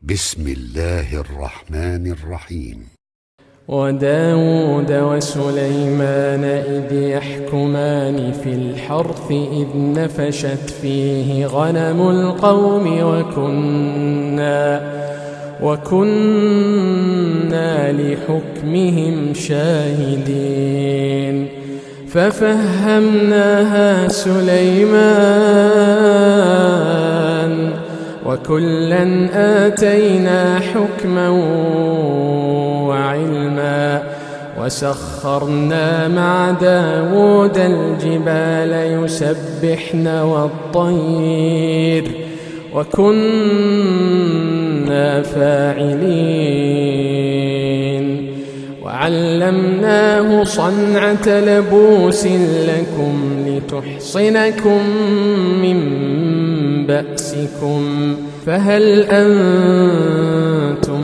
بسم الله الرحمن الرحيم. وداود وسليمان إذ يحكمان في الحرث إذ نفشت فيه غنم القوم وكنا لحكمهم شاهدين ففهمناها سليمان وكلا آتينا حكما وعلما وسخرنا مع داود الجبال يسبحن والطير وكنا فاعلين وعلمناه صنعة لبوس لكم لتحصنكم من بأسكم فهل أنتم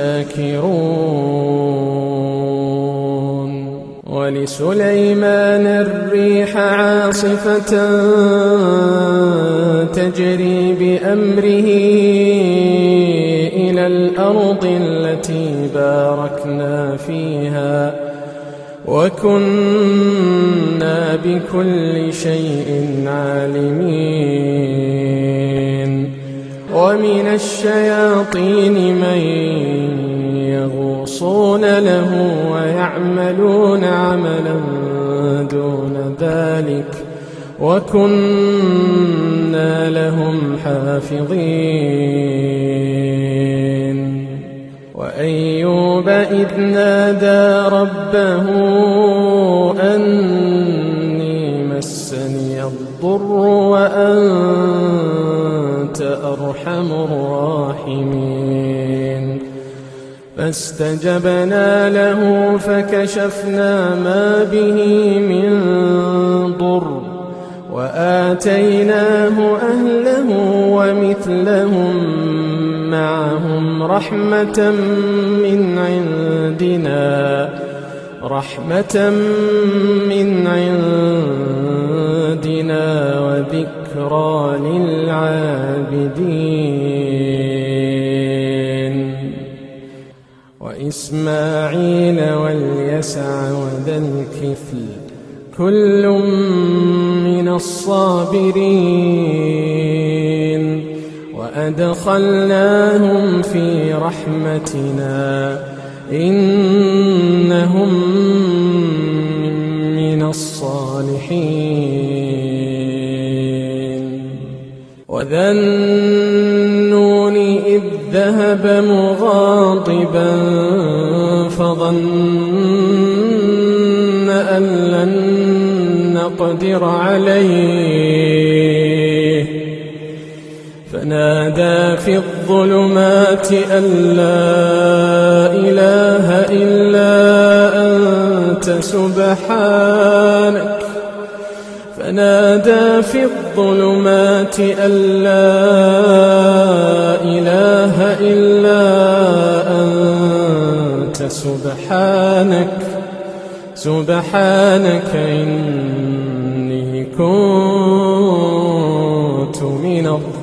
شاكرون ولسليمان الريح عاصفة تجري بأمره إلى الأرض التي باركنا فيها وكنا بكل شيء عالمين ومن الشياطين من يغوصون له ويعملون عملا دون ذلك وكنا لهم حافظين وأيوب إذ نادى ربه أني مسني الضر وأنت أرحم الراحمين فاستجبنا له فكشفنا ما به من ضر وآتيناه أهله ومثلهم معهم رحمة من عندنا وذكرى للعابدين وإسماعيل واليسع وذا الكفل كل من الصابرين وأدخلناهم في رحمتنا إنهم من الصالحين وذا النون إذ ذهب مغاضبا فظن أن لن نقدر عليه فنادى في الظلمات أن لا إله إلا أنت سبحانك سبحانك إني كنت من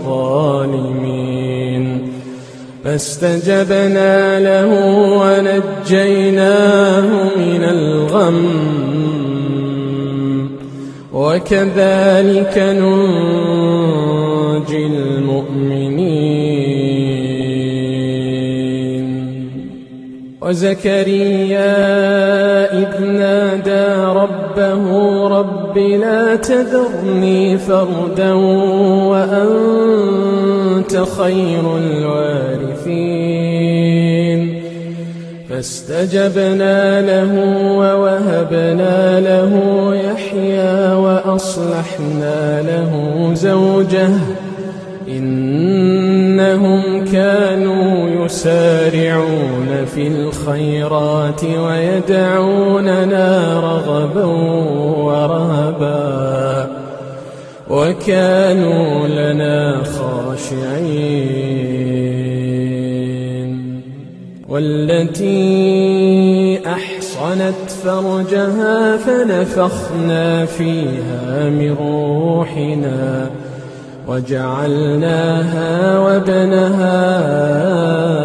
الظالمين فاستجبنا له ونجيناه من الغم وكذلك ننجي المؤمنين وزكريا إذ نادى ربه رب لا تذرني فردا وأنت خير الوارثين فاستجبنا له ووهبنا له يحيى وأصلحنا له زوجه إنهم كانوا يسارعون في الخيرات ويدعوننا رغبا ورهبا وكانوا لنا خاشعين والتي أحصنت فرجها فنفخنا فيها من روحنا وجعلناها وابنها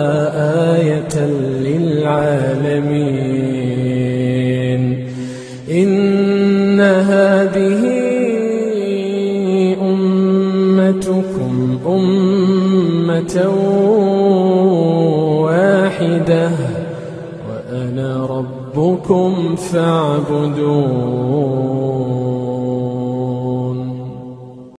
إن هذه أمتكم أمة واحدة وأنا ربكم فاعبدون